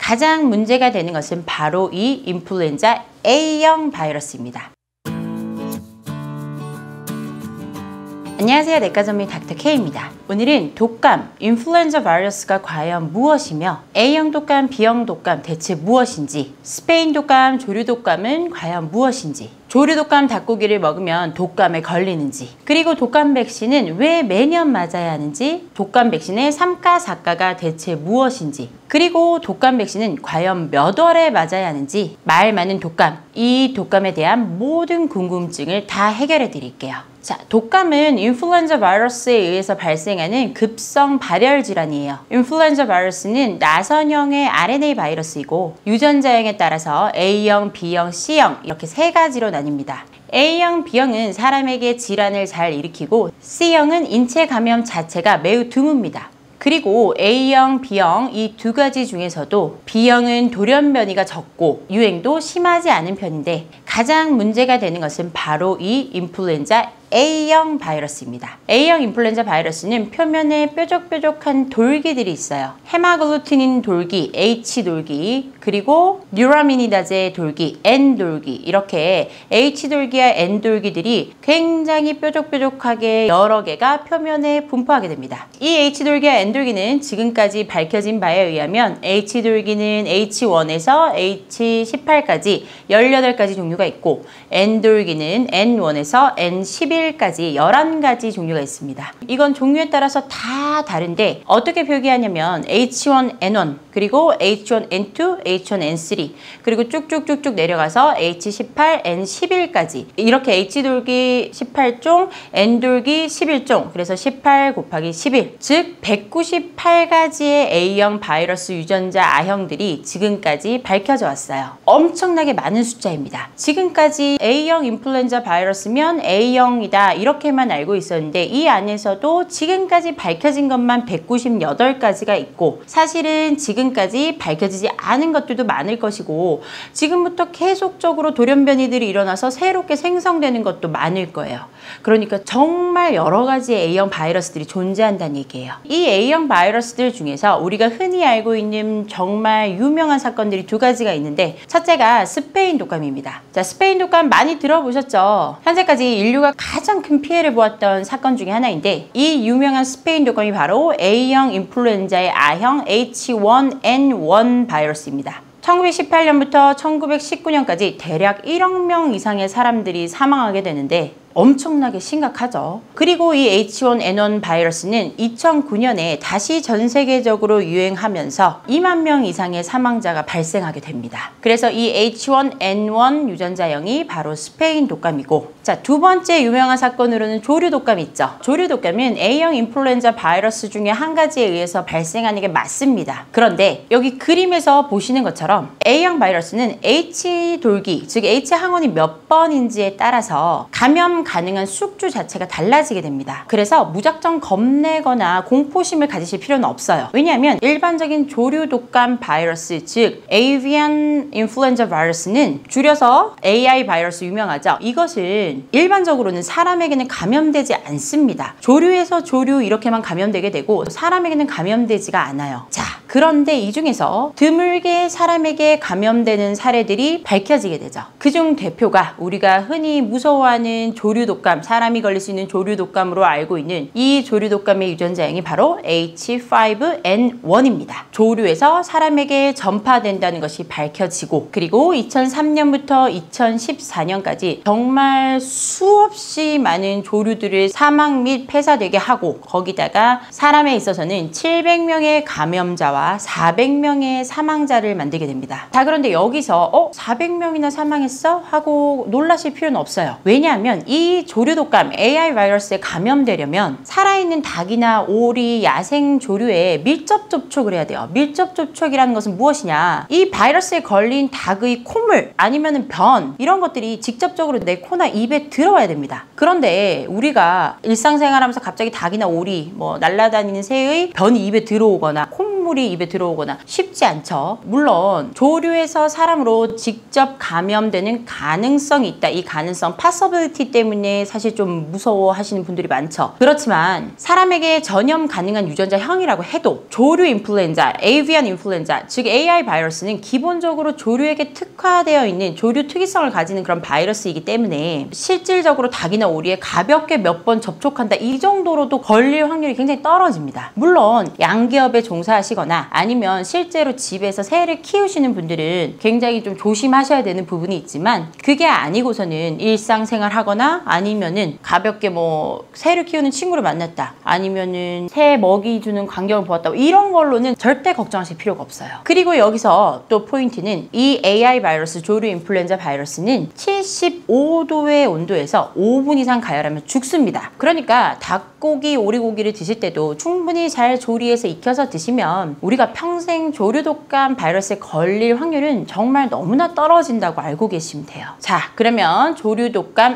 가장 문제가 되는 것은 바로 이 인플루엔자 A형 바이러스입니다. 안녕하세요. 내과 전문의 닥터 K입니다. 오늘은 독감, 인플루엔자 바이러스가 과연 무엇이며 A형 독감, B형 독감 대체 무엇인지, 스페인 독감, 조류 독감은 과연 무엇인지, 조류 독감 닭고기를 먹으면 독감에 걸리는지, 그리고 독감 백신은 왜 매년 맞아야 하는지, 독감 백신의 3가, 4가가 대체 무엇인지, 그리고 독감 백신은 과연 몇 월에 맞아야 하는지, 말 많은 독감, 이 독감에 대한 모든 궁금증을 다 해결해 드릴게요. 자, 독감은 인플루엔자 바이러스에 의해서 발생하는 급성 발열 질환이에요. 인플루엔자 바이러스는 나선형의 RNA 바이러스이고 유전자형에 따라서 A형, B형, C형 이렇게 세 가지로 나뉩니다. A형, B형은 사람에게 질환을 잘 일으키고 C형은 인체 감염 자체가 매우 드뭅니다. 그리고 A형, B형 이 두 가지 중에서도 B형은 돌연변이가 적고 유행도 심하지 않은 편인데 가장 문제가 되는 것은 바로 이 인플루엔자 A형 바이러스입니다. A형 인플루엔자 바이러스는 표면에 뾰족뾰족한 돌기들이 있어요. 헤마글루티닌 돌기, H 돌기, 그리고 뉴라미니다제 돌기, N 돌기 이렇게 H 돌기와 N 돌기들이 굉장히 뾰족뾰족하게 여러 개가 표면에 분포하게 됩니다. 이 H 돌기와 N 돌기는 지금까지 밝혀진 바에 의하면 H 돌기는 H1에서 H18까지 18가지 종류가 있고 N 돌기는 N1에서 N11 까지 11가지 종류가 있습니다. 이건 종류에 따라서 다 다른데 어떻게 표기하냐면 H1N1 그리고 H1N2, H1N3 그리고 쭉쭉쭉쭉 내려가서 H18, N11까지 이렇게 H돌기 18종, N돌기 11종 그래서 18 곱하기 11 즉 198가지의 A형 바이러스 유전자 A형들이 지금까지 밝혀져 왔어요. 엄청나게 많은 숫자입니다. 지금까지 A형 인플루엔자 바이러스면 A형 이렇게만 알고 있었는데 이 안에서도 지금까지 밝혀진 것만 198가지가 있고 사실은 지금까지 밝혀지지 않은 것들도 많을 것이고 지금부터 계속적으로 돌연변이들이 일어나서 새롭게 생성되는 것도 많을 거예요. 그러니까 정말 여러 가지의 A형 바이러스들이 존재한다는 얘기예요. 이 A형 바이러스들 중에서 우리가 흔히 알고 있는 정말 유명한 사건들이 두 가지가 있는데 첫째가 스페인 독감입니다. 자, 스페인 독감 많이 들어보셨죠? 현재까지 인류가 가장 큰 피해를 보았던 사건 중에 하나인데 이 유명한 스페인 독감이 바로 A형 인플루엔자의 A형 H1N1 바이러스입니다. 1918년부터 1919년까지 대략 1억 명 이상의 사람들이 사망하게 되는데 엄청나게 심각하죠. 그리고 이 H1N1 바이러스는 2009년에 다시 전 세계적으로 유행하면서 2만 명 이상의 사망자가 발생하게 됩니다. 그래서 이 H1N1 유전자형이 바로 스페인 독감이고 자, 두 번째 유명한 사건으로는 조류 독감이 있죠. 조류 독감은 A형 인플루엔자 바이러스 중에 한 가지에 의해서 발생하는 게 맞습니다. 그런데 여기 그림에서 보시는 것처럼 A형 바이러스는 H 돌기, 즉 H 항원이 몇 번인지에 따라서 감염 가능한 숙주 자체가 달라지게 됩니다. 그래서 무작정 겁내거나 공포심을 가지실 필요는 없어요. 왜냐하면 일반적인 조류 독감 바이러스, 즉 Avian Influenza 바이러스는 줄여서 AI 바이러스 유명하죠. 이것은 일반적으로는 사람에게는 감염되지 않습니다. 조류에서 조류 이렇게만 감염되게 되고 사람에게는 감염되지가 않아요. 자, 그런데 이 중에서 드물게 사람에게 감염되는 사례들이 밝혀지게 되죠. 그중 대표가 우리가 흔히 무서워하는 조류 독감, 사람이 걸릴 수 있는 조류 독감으로 알고 있는 이 조류 독감의 유전자형이 바로 H5N1입니다. 조류에서 사람에게 전파된다는 것이 밝혀지고 그리고 2003년부터 2014년까지 정말 수없이 많은 조류들을 사망 및 폐사되게 하고 거기다가 사람에 있어서는 700명의 감염자와 400명의 사망자를 만들게 됩니다. 자, 그런데 여기서 400명이나 사망했어? 하고 놀라실 필요는 없어요. 왜냐하면 이 조류 독감 AI 바이러스에 감염되려면 살아있는 닭이나 오리, 야생 조류에 밀접 접촉을 해야 돼요. 밀접 접촉이라는 것은 무엇이냐? 이 바이러스에 걸린 닭의 콧물 아니면 변 이런 것들이 직접적으로 내 코나 입에 들어와야 됩니다. 그런데 우리가 일상생활하면서 갑자기 닭이나 오리, 날아다니는 새의 변이 입에 들어오거나 콧물이 독감이 입에 들어오거나 쉽지 않죠. 물론 조류에서 사람으로 직접 감염되는 가능성이 있다. 이 가능성, possibility 때문에 사실 좀 무서워하시는 분들이 많죠. 그렇지만 사람에게 전염 가능한 유전자형이라고 해도 조류 인플루엔자, avian 인플루엔자, 즉 AI 바이러스는 기본적으로 조류에게 특화되어 있는 조류 특이성을 가지는 그런 바이러스이기 때문에 실질적으로 닭이나 오리에 가볍게 몇 번 접촉한다 이 정도로도 걸릴 확률이 굉장히 떨어집니다. 물론 양기업에 종사하시거나 아니면 실제로 집에서 새를 키우시는 분들은 굉장히 좀 조심하셔야 되는 부분이 있지만 그게 아니고서는 일상생활 하거나 아니면은 가볍게 뭐 새를 키우는 친구를 만났다 아니면은 새 먹이 주는 광경을 보았다 이런 걸로는 절대 걱정하실 필요가 없어요. 그리고 여기서 또 포인트는 이 AI 바이러스, 조류 인플루엔자 바이러스는 75도의 온도에서 5분 이상 가열하면 죽습니다. 그러니까 닭고기, 오리고기를 드실 때도 충분히 잘 조리해서 익혀서 드시면 우리가 평생 조류 독감 바이러스에 걸릴 확률은 정말 너무나 떨어진다고 알고 계시면 돼요. 자, 그러면 조류 독감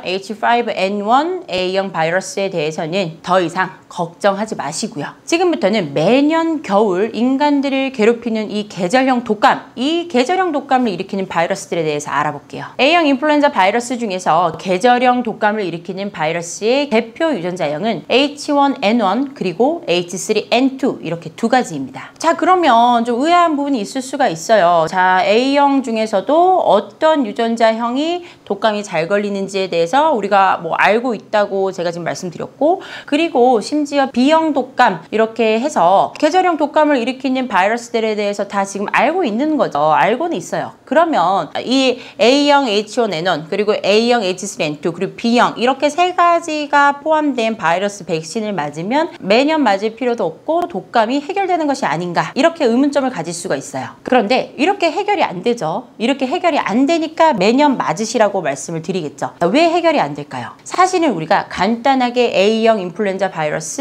H5N1 A형 바이러스에 대해서는 더 이상 걱정하지 마시고요. 지금부터는 매년 겨울 인간들을 괴롭히는 이 계절형 독감, 이 계절형 독감을 일으키는 바이러스들에 대해서 알아볼게요. A형 인플루엔자 바이러스 중에서 계절형 독감을 일으키는 바이러스의 대표 유전자형은 H1N1 그리고 H3N2 이렇게 두 가지입니다. 자, 그러면 좀 의아한 부분이 있을 수가 있어요. 자, A형 중에서도 어떤 유전자형이 독감이 잘 걸리는지에 대해서 우리가 뭐 알고 있다고 제가 지금 말씀드렸고, 그리고 심지어 B형 독감 이렇게 해서 계절형 독감을 일으키는 바이러스들에 대해서 다 지금 알고 있는 거죠. 알고는 있어요. 그러면 이 A형 H1N1 그리고 A형 H3N2 그리고 B형 이렇게 세 가지가 포함된 바이러스 백신을 맞으면 매년 맞을 필요도 없고 독감이 해결되는 것이 아닌가 이렇게 의문점을 가질 수가 있어요. 그런데 이렇게 해결이 안 되죠. 이렇게 해결이 안 되니까 매년 맞으시라고 말씀을 드리겠죠. 왜 해결이 안 될까요? 사실은 우리가 간단하게 A형 인플루엔자 바이러스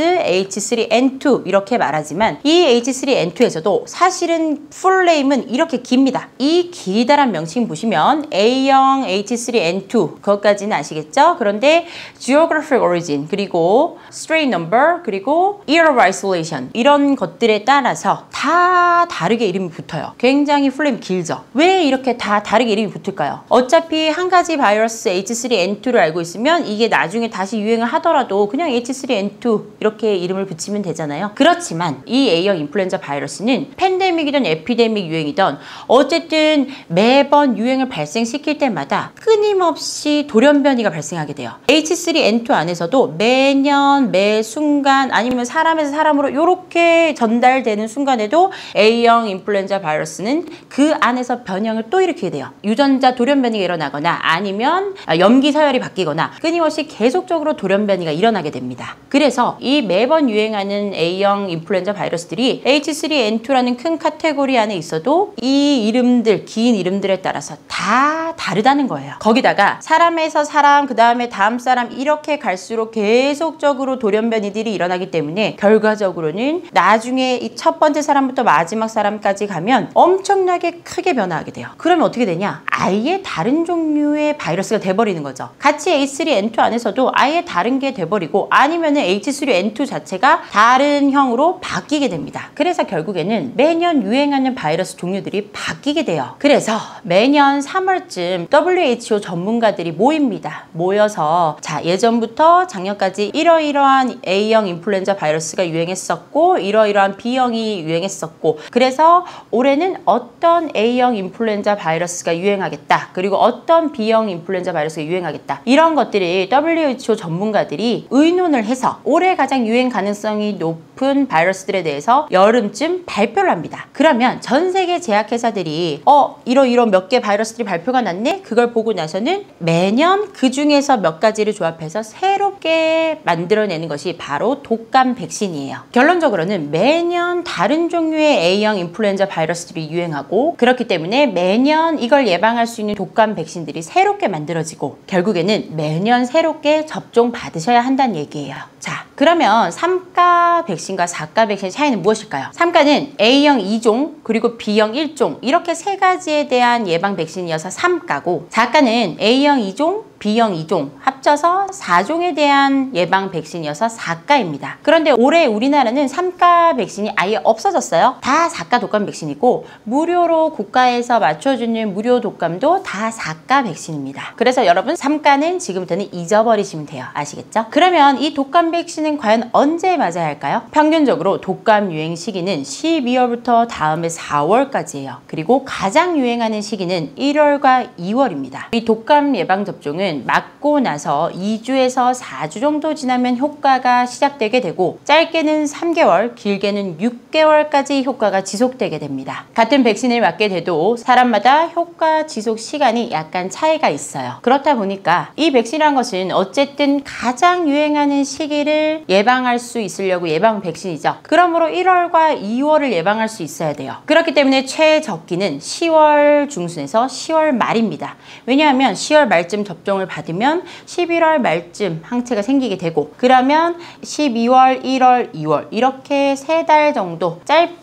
H3N2 이렇게 말하지만 이 H3N2에서도 사실은 풀네임은 이렇게 깁니다. 이 기다란 명칭 보시면 A형 H3N2 그것까지는 아시겠죠? 그런데 Geographic Origin 그리고 Strain Number 그리고 Year of Isolation 이런 것들에 따라서 다 다르게 이름이 붙어요. 굉장히 풀네임 길죠? 왜 이렇게 다 다르게 이름이 붙을까요? 어차피 한 가지 바이러스 H3N2를 알고 있으면 이게 나중에 다시 유행을 하더라도 그냥 H3N2 이렇게 이름을 붙이면 되잖아요. 그렇지만 이 A형 인플루엔자 바이러스는 팬데믹이든 에피데믹 유행이든 어쨌든 매번 유행을 발생시킬 때마다 끊임없이 돌연변이가 발생하게 돼요. H3N2 안에서도 매년 매 순간 아니면 사람에서 사람으로 이렇게 전달되는 순간에도 A형 인플루엔자 바이러스는 그 안에서 변형을 또 일으키게 돼요. 유전자 돌연변이가 일어나거나 아니면 염기 서열이 바뀌거나 끊임없이 계속적으로 돌연변이가 일어나게 됩니다. 그래서 이 매번 유행하는 A형 인플루엔자 바이러스들이 H3N2라는 큰 카테고리 안에 있어도 이 이름들, 긴 이름들에 따라서 다 다르다는 거예요. 거기다가 사람에서 사람, 그 다음에 다음 사람 이렇게 갈수록 계속적으로 돌연변이들이 일어나기 때문에 결과적으로는 나중에 이 첫 번째 사람부터 마지막 사람까지 가면 엄청나게 크게 변화하게 돼요. 그러면 어떻게 되냐? 아예 다른 종류의 바이러스가 돼버리는 거죠. 같이 H3N2 안에서도 아예 다른 게 돼버리고 아니면은 H3N2 자체가 다른 형으로 바뀌게 됩니다. 그래서 결국에는 매년 유행하는 바이러스 종류들이 바뀌게 돼요. 그래서 매년 3월쯤 WHO 전문가들이 모입니다. 모여서 자, 예전부터 작년까지 이러이러한 A형 인플루엔자 바이러스가 유행했었고 이러이러한 B형이 유행했었고 그래서 올해는 어떤 A형 인플루엔자 바이러스가 유행하겠다. 그리고 어떤 B형 인플루엔자 바이러스가 유행하겠다. 이런 것들이 WHO 전문가들이 의논을 해서 올해 가장 유행 가능성이 높은 바이러스들에 대해서 여름쯤 발표를 합니다. 그러면 전 세계 제약회사들이 이런 몇 개 바이러스들이 발표가 났네? 그걸 보고 나서는 매년 그 중에서 몇 가지를 조합해서 새롭게 만들어내는 것이 바로 독감 백신이에요. 결론적으로는 매년 다른 종류의 A형 인플루엔자 바이러스들이 유행하고 그렇기 때문에 매년 이걸 예방할 수 있는 독감 백신들이 새롭게 만들어지고 결국에는 매년 새롭게 접종 받으셔야 한다는 얘기예요. 자, 그러면 3가 백신과 4가 백신의 차이는 무엇일까요? 3가는 A형 2종 그리고 B형 1종 이렇게 세 가지에 대한 예방 백신이어서 3가고 4가는 A형 2종 B형 2종 합쳐서 4종에 대한 예방 백신이어서 4가입니다. 그런데 올해 우리나라는 3가 백신이 아예 없어졌어요. 다 4가 독감 백신이고 무료로 국가에서 맞춰주는 무료 독감도 다 4가 백신입니다. 그래서 여러분 3가는 지금부터는 잊어버리시면 돼요. 아시겠죠? 그러면 이 독감 백신은 과연 언제 맞아야 할까요? 평균적으로 독감 유행 시기는 12월부터 다음해 4월까지예요. 그리고 가장 유행하는 시기는 1월과 2월입니다. 이 독감 예방 접종은 맞고 나서 2주에서 4주 정도 지나면 효과가 시작되게 되고 짧게는 3개월, 길게는 6개월까지 효과가 지속되게 됩니다. 같은 백신을 맞게 돼도 사람마다 효과 지속 시간이 약간 차이가 있어요. 그렇다 보니까 이 백신이란 것은 어쨌든 가장 유행하는 시기를 예방할 수 있으려고 예방 백신이죠. 그러므로 1월과 2월을 예방할 수 있어야 돼요. 그렇기 때문에 최적기는 10월 중순에서 10월 말입니다. 왜냐하면 10월 말쯤 접종을 받으면 11월 말쯤 항체가 생기게 되고 그러면 12월, 1월, 2월 이렇게 3달 정도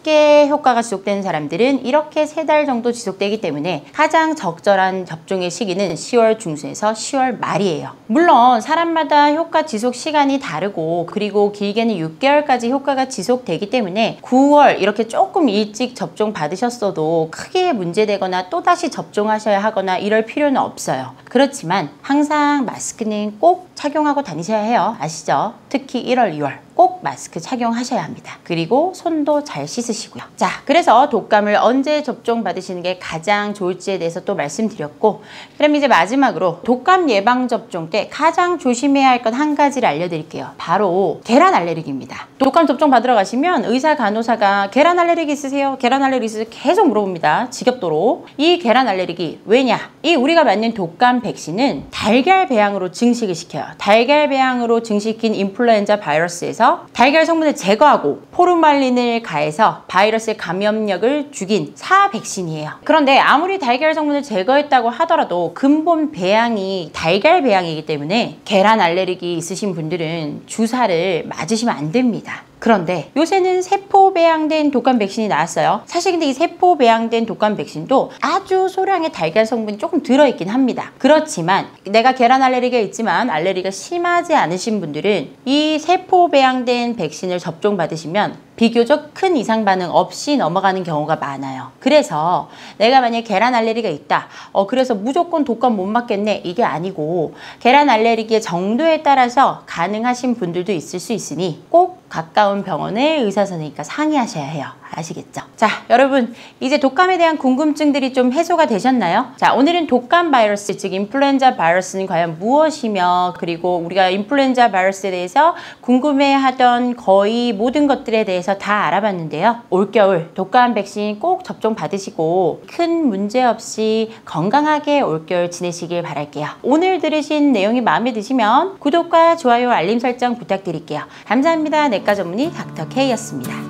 짧게 효과가 지속되는 사람들은 이렇게 3달 정도 지속되기 때문에 가장 적절한 접종의 시기는 10월 중순에서 10월 말이에요. 물론 사람마다 효과 지속 시간이 다르고 그리고 길게는 6개월까지 효과가 지속되기 때문에 9월 이렇게 조금 일찍 접종 받으셨어도 크게 문제되거나 또다시 접종하셔야 하거나 이럴 필요는 없어요. 그렇지만 항상 마스크는 꼭 착용하고 다니셔야 해요. 아시죠? 특히 1월, 2월 꼭 마스크 착용하셔야 합니다. 그리고 손도 잘 씻으시고요. 자, 그래서 독감을 언제 접종 받으시는 게 가장 좋을지에 대해서 또 말씀드렸고 그럼 이제 마지막으로 독감 예방 접종 때 가장 조심해야 할 것 한 가지를 알려드릴게요. 바로 계란 알레르기입니다. 독감 접종 받으러 가시면 의사 간호사가 계란 알레르기 있으세요? 계란 알레르기 있으세요? 계속 물어봅니다. 지겹도록. 이 계란 알레르기 왜냐? 이 우리가 맞는 독감 백신은 달걀 배양으로 증식을 시켜요. 달걀 배양으로 증식시킨 인플루엔자 바이러스에서 달걀 성분을 제거하고 포르말린을 가해서 바이러스의 감염력을 죽인 사 백신이에요. 그런데 아무리 달걀 성분을 제거했다고 하더라도 근본 배양이 달걀 배양이기 때문에 계란 알레르기 있으신 분들은 주사를 맞으시면 안 됩니다. 그런데 요새는 세포 배양된 독감 백신이 나왔어요. 사실 근데 이 세포 배양된 독감 백신도 아주 소량의 달걀 성분이 조금 들어있긴 합니다. 그렇지만 내가 계란 알레르기가 있지만 알레르기가 심하지 않으신 분들은 이 세포 배양된 백신을 접종 받으시면 비교적 큰 이상 반응 없이 넘어가는 경우가 많아요. 그래서 내가 만약에 계란 알레르기가 있다. 그래서 무조건 독감 못 맞겠네. 이게 아니고 계란 알레르기의 정도에 따라서 가능하신 분들도 있을 수 있으니 꼭 가까운 병원의 의사 선생님과 상의하셔야 해요. 아시겠죠? 자, 여러분 이제 독감에 대한 궁금증들이 좀 해소가 되셨나요? 자, 오늘은 독감 바이러스, 즉 인플루엔자 바이러스는 과연 무엇이며 그리고 우리가 인플루엔자 바이러스에 대해서 궁금해하던 거의 모든 것들에 대해서 다 알아봤는데요. 올겨울 독감 백신 꼭 접종 받으시고 큰 문제 없이 건강하게 올겨울 지내시길 바랄게요. 오늘 들으신 내용이 마음에 드시면 구독과 좋아요, 알림 설정 부탁드릴게요. 감사합니다. 내과 전문의 닥터 K였습니다.